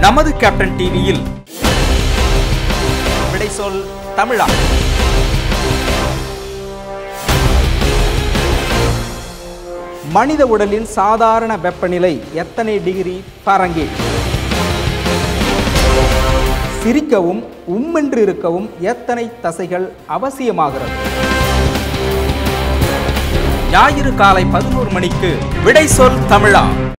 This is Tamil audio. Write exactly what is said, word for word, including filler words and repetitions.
நமது கேப்டன் டிவியில் விடை சொல் தமிழா. மனித உடலின் சாதாரண வெப்பநிலை எத்தனை டிகிரி ஃபாரன்ஹீட்? சிரிக்கவும் உம்மென்று இருக்கவும் எத்தனை தசைகள் அவசியமாகிறது? ஞாயிறு காலை பதினோரு மணிக்கு விடை சொல் தமிழா.